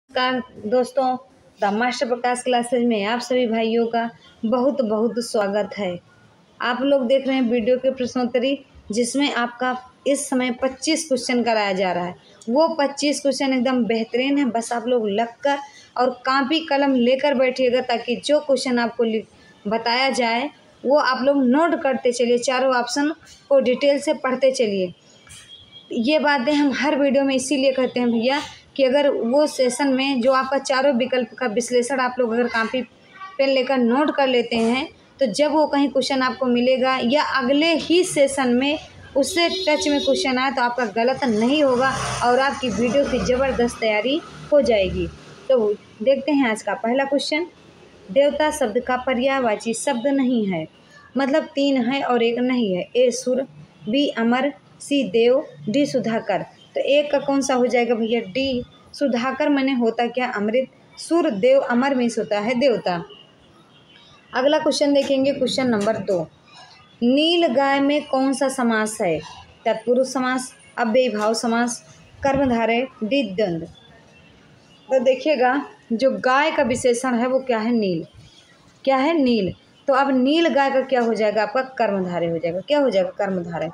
नमस्कार दोस्तों, the master Prakash classes में आप सभी भाइयों का बहुत बहुत स्वागत है। आप लोग देख रहे हैं वीडियो के प्रश्नोत्तरी, जिसमें आपका इस समय 25 क्वेश्चन कराया जा रहा है। वो 25 क्वेश्चन एकदम बेहतरीन है। बस आप लोग लग कर और कॉपी कलम लेकर बैठिएगा, ताकि जो क्वेश्चन आपको बताया जाए वो आप लोग नोट करते चलिए। चारों ऑप्शन को डिटेल से पढ़ते चलिए। ये बातें हम हर वीडियो में इसीलिए कहते हैं भैया, कि अगर वो सेशन में जो आपका चारों विकल्प का विश्लेषण आप लोग अगर कॉपी पेन लेकर नोट कर लेते हैं, तो जब वो कहीं क्वेश्चन आपको मिलेगा या अगले ही सेशन में उससे टच में क्वेश्चन आए, तो आपका गलत नहीं होगा और आपकी वीडियो की ज़बरदस्त तैयारी हो जाएगी। तो देखते हैं आज का पहला क्वेश्चन। देवता शब्द का पर्यायवाची शब्द नहीं है, मतलब 3 है और 1 नहीं है। A Sur, B Amar, C Dev, D Sudhakar. तो एक का कौन सा हो जाएगा भैया? डी सुधाकर। मैंने होता क्या? अमृत। सुर, देव, अमर मीन्स होता है देवता। अगला क्वेश्चन देखेंगे, क्वेश्चन नंबर 2। नील गाय में कौन सा समास है? तत्पुरुष समास, अव्ययीभाव समास, कर्मधारय, डी द्वंद्व। तो देखिएगा, जो गाय का विशेषण है वो क्या है? नील। क्या है? नील। तो अब नील गाय का क्या हो जाएगा? आपका कर्मधारय हो जाएगा। क्या हो जाएगा? कर्मधारय।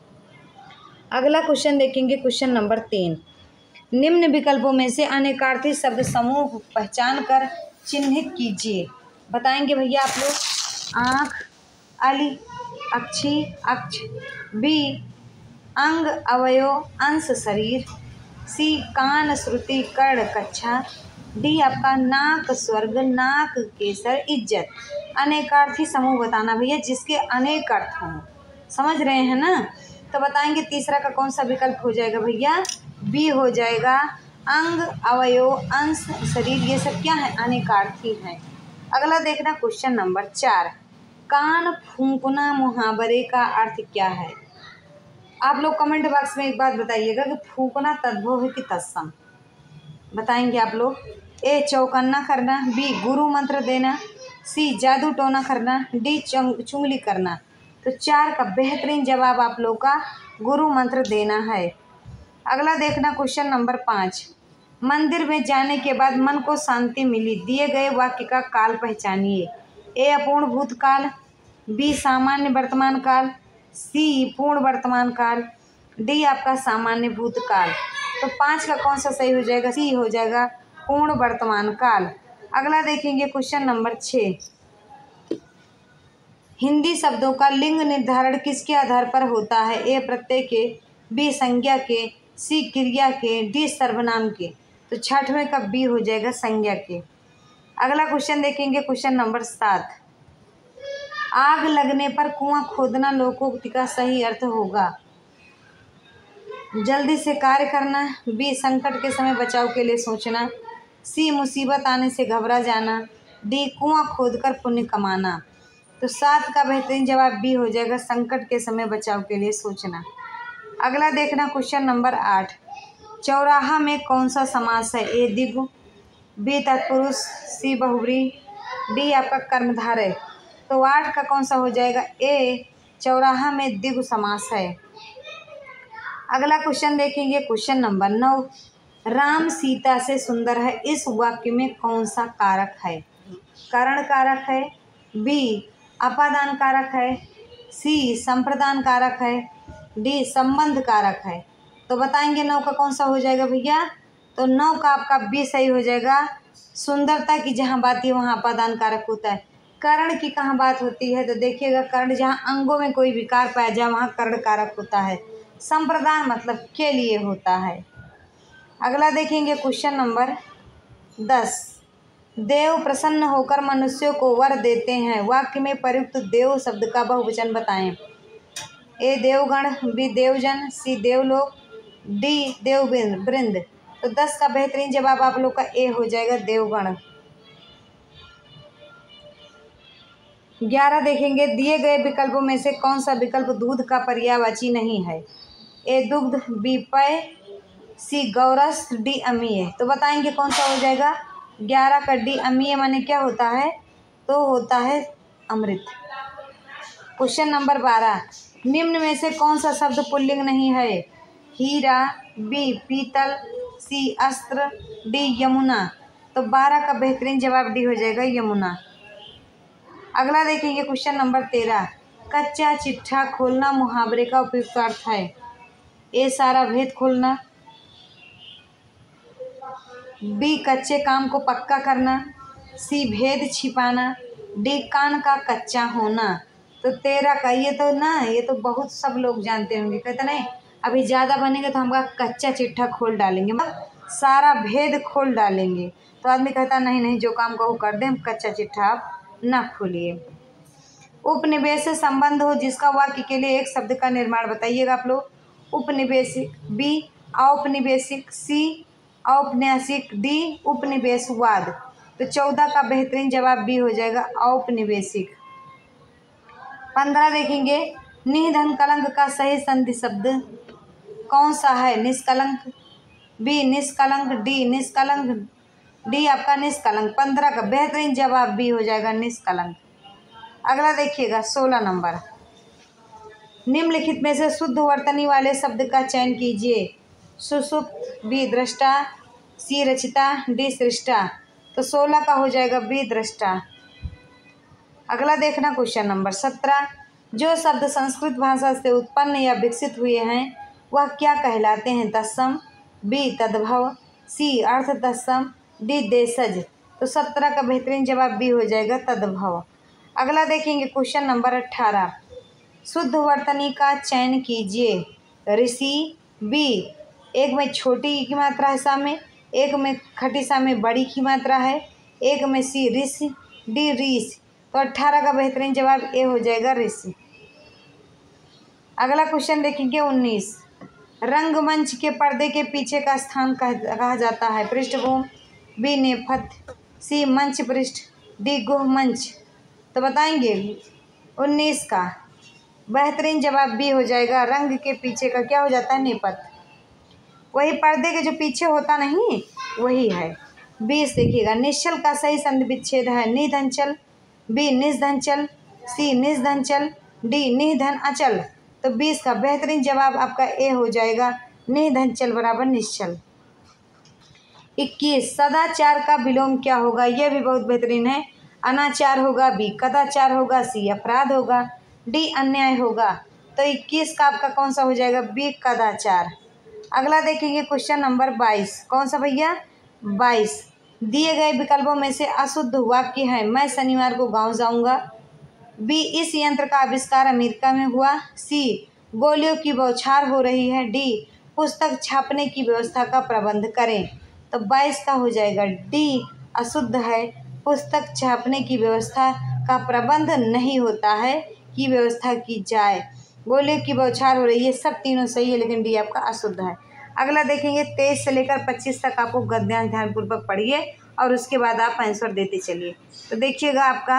अगला क्वेश्चन देखेंगे, क्वेश्चन नंबर 3। निम्न विकल्पों में से अनेकार्थी शब्द समूह पहचान कर चिन्हित कीजिए। बताएंगे भैया आप लोग। आँख, अली, अक्षी, अक्ष, बी अंग, अवयव, अंश, शरीर, सी कान, श्रुति, कर्ण, कच्छा, डी आपका नाक, स्वर्ग, नाक, केसर, इज्जत। अनेकार्थी समूह बताना भैया, जिसके अनेक अर्थ हों। समझ रहे हैं ना? तो बताएंगे तीसरा का कौन सा विकल्प हो जाएगा भैया? बी हो जाएगा। अंग, अवयव, अंश, शरीर, ये सब क्या है? अनेकार्थी हैं। अगला देखना, क्वेश्चन नंबर 4। कान फूंकना मुहावरे का अर्थ क्या है? आप लोग कमेंट बॉक्स में एक बात बताइएगा कि फूंकना तद्भव है कि तत्सम। बताएंगे आप लोग। ए चौकन्ना करना, बी गुरु मंत्र देना, सी जादू टोना करना, डी चुंगली करना। तो 4 का बेहतरीन जवाब आप लोग का गुरु मंत्र देना है। अगला देखना, क्वेश्चन नंबर 5। मंदिर में जाने के बाद मन को शांति मिली, दिए गए वाक्य का काल पहचानिए। ए अपूर्ण भूतकाल, बी सामान्य वर्तमान काल, सी पूर्ण वर्तमान काल, डी आपका सामान्य भूतकाल। तो 5 का कौन सा सही हो जाएगा? सी हो जाएगा, पूर्ण वर्तमान काल। अगला देखेंगे, क्वेश्चन नंबर 6। हिंदी शब्दों का लिंग निर्धारण किसके आधार पर होता है? ए प्रत्यय के, बी संज्ञा के, सी क्रिया के, डी सर्वनाम के। तो 6वें का बी हो जाएगा, संज्ञा के। अगला क्वेश्चन देखेंगे, क्वेश्चन नंबर 7। आग लगने पर कुआं खोदना लोकोक्ति का सही अर्थ होगा। जल्दी से कार्य करना, बी संकट के समय बचाव के लिए सोचना, सी मुसीबत आने से घबरा जाना, डी कुआं खोदकर पुण्य कमाना। तो 7 का बेहतरीन जवाब बी हो जाएगा, संकट के समय बचाव के लिए सोचना। अगला देखना, क्वेश्चन नंबर 8। चौराहा में कौन सा समास है? ए द्विगु, बी तत्पुरुष, सी बहुव्रीहि, डी आपका कर्मधारय। तो 8 का कौन सा हो जाएगा? ए चौराहा में द्विगु समास है। अगला क्वेश्चन देखेंगे, क्वेश्चन नंबर 9। राम सीता से सुंदर है, इस वाक्य में कौन सा कारक है? करण कारक है, बी अपादान कारक है, सी संप्रदान कारक है, डी संबंध कारक है। तो बताएंगे 9 का कौन सा हो जाएगा भैया? तो 9 का आपका बी सही हो जाएगा। सुंदरता की जहाँ बात है वहाँ अपादान कारक होता है। कर्ण की कहाँ बात होती है? तो देखिएगा, कर्ण जहाँ अंगों में कोई विकार पाया जाए वहाँ कर्ण कारक होता है। संप्रदान मतलब के लिए होता है। अगला देखेंगे, क्वेश्चन नंबर 10। देव प्रसन्न होकर मनुष्यों को वर देते हैं, वाक्य में प्रयुक्त देव शब्द का बहुवचन बताएं। ए देवगण, बी देवजन, सी देवलोक, डी देववृंद। तो 10 का बेहतरीन जवाब आप लोग का ए हो जाएगा, देवगण। 11 देखेंगे, दिए गए विकल्पों में से कौन सा विकल्प दूध का पर्यायवाची नहीं है? ए दुग्ध, बी पेय, सी गौरस, डी अमीय। तो बताएंगे कौन सा हो जाएगा? 11 का डी अमीय माने क्या होता है? तो होता है अमृत। Question number 12। निम्न में से कौन सा शब्द पुल्लिंग नहीं है? हीरा, बी पीतल, सी सी अस्त्र, डी यमुना। तो 12 का बेहतरीन जवाब डी हो जाएगा यमुना। अगला देखेंगे क्वेश्चन नंबर 13। कच्चा चिट्ठा खोलना मुहावरे का उपयुक्त अर्थ है। ए सारा भेद खोलना, बी कच्चे काम को पक्का करना, सी भेद छिपाना, डी कान का कच्चा होना। तो 13 का ये तो बहुत सब लोग जानते होंगे। कहते नहीं अभी ज़्यादा बनेंगे तो हम कच्चा चिट्ठा खोल डालेंगे, मतलब सारा भेद खोल डालेंगे। तो आदमी कहता नहीं नहीं जो काम कहो कर दें, कच्चा चिट्ठा आप ना खोलिए। उपनिवेश से संबंध हो जिसका वाक्य के लिए एक शब्द का निर्माण बताइएगा आप लोग। उपनिवेशिक, बी औपनिवेशिक, सी औपन्यासिक, डी उपनिवेशवाद। तो 14 का बेहतरीन जवाब बी हो जाएगा औपनिवेशिक। 15 देखेंगे निधन कलंक का सही संधि शब्द कौन सा है। निष्कलंक, बी निष्कलंक, डी निष्कलंक, डी आपका निष्कलंक। 15 का बेहतरीन जवाब बी हो जाएगा निष्कलंक। अगला देखिएगा 16 नंबर। निम्नलिखित में से शुद्ध वर्तनी वाले शब्द का चयन कीजिए। सुषुप्त, बी दृष्टा, सी रचिता, डी सृष्टा। तो 16 का हो जाएगा बी दृष्टा। अगला देखना क्वेश्चन नंबर 17। जो शब्द संस्कृत भाषा से उत्पन्न या विकसित हुए हैं वह क्या कहलाते हैं। तत्सम, बी तद्भव, सी अर्थ तत्सम, डी देशज। तो 17 का बेहतरीन जवाब बी हो जाएगा तद्भव। अगला देखेंगे क्वेश्चन नंबर 18। शुद्ध वर्तनी का चयन कीजिए। ऋषि, बी एक में छोटी की मात्रा है सा में, एक में खटी सा में बड़ी की मात्रा है, एक में सी ऋषि, डी ऋष। तो 18 का बेहतरीन जवाब ए हो जाएगा ऋषि। अगला क्वेश्चन देखेंगे 19। रंगमंच के पर्दे के पीछे का स्थान कहा जाता है। पृष्ठभूमि, बी नेपथ्य, सी मंच पृष्ठ, डी गुह मंच। तो बताएंगे 19 का बेहतरीन जवाब बी हो जाएगा। रंग के पीछे का क्या हो जाता है नेपथ्य, वही पर्दे के जो पीछे होता नहीं वही है। 20 देखिएगा निश्चल का सही संधि विच्छेद है। निधनचल, बी निधनचल, सी निधनचल, डी निधन अचल। तो 20 का बेहतरीन जवाब आपका ए हो जाएगा निधनचल बराबर निश्चल। 21 सदाचार का विलोम क्या होगा। यह भी बहुत बेहतरीन है। अनाचार होगा, बी कदाचार होगा, सी अपराध होगा, डी अन्याय होगा। तो 21 का आपका कौन सा हो जाएगा बी कदाचार। अगला देखेंगे क्वेश्चन नंबर 22। कौन सा भैया 22। दिए गए विकल्पों में से अशुद्ध वाक्य है। मैं शनिवार को गांव जाऊंगा, बी इस यंत्र का आविष्कार अमेरिका में हुआ, सी गोलियों की बौछार हो रही है, डी पुस्तक छापने की व्यवस्था का प्रबंध करें। तो 22 का हो जाएगा डी अशुद्ध है। पुस्तक छापने की व्यवस्था का प्रबंध नहीं होता है कि व्यवस्था की जाए। गोलियों की बौछार हो रही है, सब तीनों सही है लेकिन डी आपका अशुद्ध है। अगला देखेंगे 23 से लेकर 25 तक आपको गद्यांश ध्यानपूर्वक पढ़िए और उसके बाद आप आंसर देते चलिए। तो देखिएगा आपका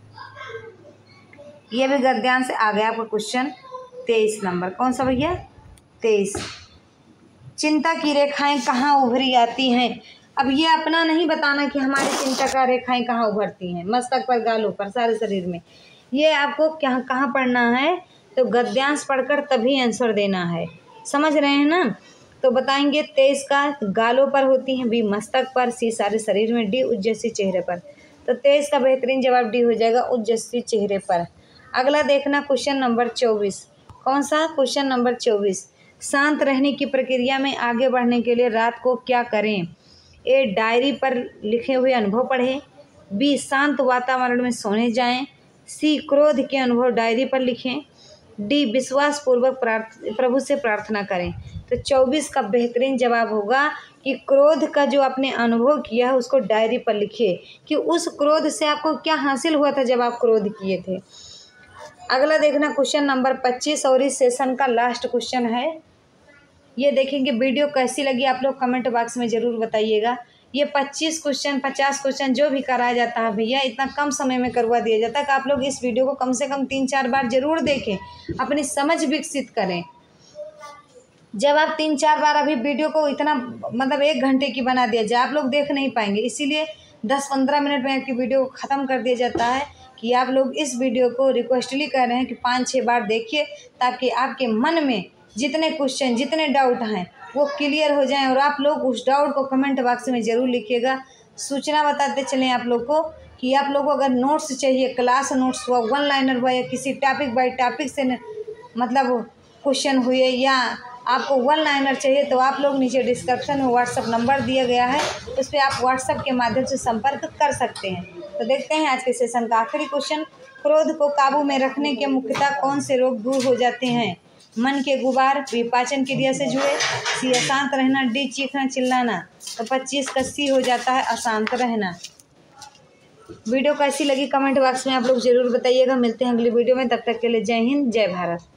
ये भी गद्यांश से आ गया आपका क्वेश्चन 23 नंबर। कौन सा भैया 23। चिंता की रेखाएं कहाँ उभरी आती हैं। अब ये अपना नहीं बताना कि हमारी चिंता का रेखाएं कहाँ उभरती हैं, मस्तक पर, गालों पर, सारे शरीर में। ये आपको क्या कहाँ पढ़ना है, तो गद्यांश पढ़कर तभी आंसर देना है, समझ रहे हैं ना। तो बताएंगे 23 का गालों पर होती हैं, बी मस्तक पर, सी सारे शरीर में, डी उज्जस्वी चेहरे पर। तो 23 का बेहतरीन जवाब डी हो जाएगा उज्जस्वी चेहरे पर। अगला देखना क्वेश्चन नंबर 24। कौन सा क्वेश्चन नंबर 24। शांत रहने की प्रक्रिया में आगे बढ़ने के लिए रात को क्या करें। ए डायरी पर लिखे हुए अनुभव पढ़ें, बी शांत वातावरण में सोने जाएं, सी क्रोध के अनुभव डायरी पर लिखें, डी विश्वासपूर्वक प्रभु से प्रार्थना करें। तो 24 का बेहतरीन जवाब होगा कि क्रोध का जो आपने अनुभव किया है उसको डायरी पर लिखिए कि उस क्रोध से आपको क्या हासिल हुआ था जब आप क्रोध किए थे। अगला देखना क्वेश्चन नंबर 25 और इस सेशन का लास्ट क्वेश्चन है। ये देखेंगे वीडियो कैसी लगी आप लोग कमेंट बॉक्स में ज़रूर बताइएगा। ये 25 क्वेश्चन 50 क्वेश्चन जो भी कराया जाता है भैया इतना कम समय में करवा दिया जाता है कि आप लोग इस वीडियो को कम से कम 3-4 बार ज़रूर देखें, अपनी समझ विकसित करें। जब आप 3-4 बार अभी वीडियो को इतना मतलब 1 घंटे की बना दिया जाए, आप लोग देख नहीं पाएंगे, इसीलिए 10-15 मिनट में आपकी वीडियो को ख़त्म कर दिया जाता है कि आप लोग इस वीडियो को रिक्वेस्टली कह रहे हैं कि 5-6 बार देखिए ताकि आपके मन में जितने क्वेश्चन जितने डाउट हैं वो क्लियर हो जाएं। और आप लोग उस डाउट को कमेंट बॉक्स में ज़रूर लिखिएगा। सूचना बताते चलें आप लोग को कि आप लोग को अगर नोट्स चाहिए, क्लास नोट्स हुआ, वन लाइनर हुआ, या किसी टॉपिक बाय टॉपिक से मतलब क्वेश्चन हुए, या आपको वन लाइनर चाहिए, तो आप लोग नीचे डिस्क्रिप्शन में व्हाट्सअप नंबर दिया गया है, उस पर आप व्हाट्सअप के माध्यम से संपर्क कर सकते हैं। तो देखते हैं आज के सेशन का आखिरी क्वेश्चन। क्रोध को काबू में रखने के मुख्यतः कौन से रोग दूर हो जाते हैं? मन के गुबार, बी पाचन क्रिया से जुड़े, सी अशांत रहना, डी चीखना चिल्लाना। तो 25 का सी हो जाता है अशांत रहना। वीडियो कैसी लगी कमेंट बॉक्स में आप लोग जरूर बताइएगा। मिलते हैं अगली वीडियो में, तब तक के लिए जय हिंद जय भारत।